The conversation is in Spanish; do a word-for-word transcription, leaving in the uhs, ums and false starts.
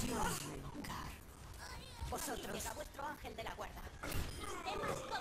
Dios me invocar. Vosotros. Llega vuestro ángel de la guarda. ¡Temas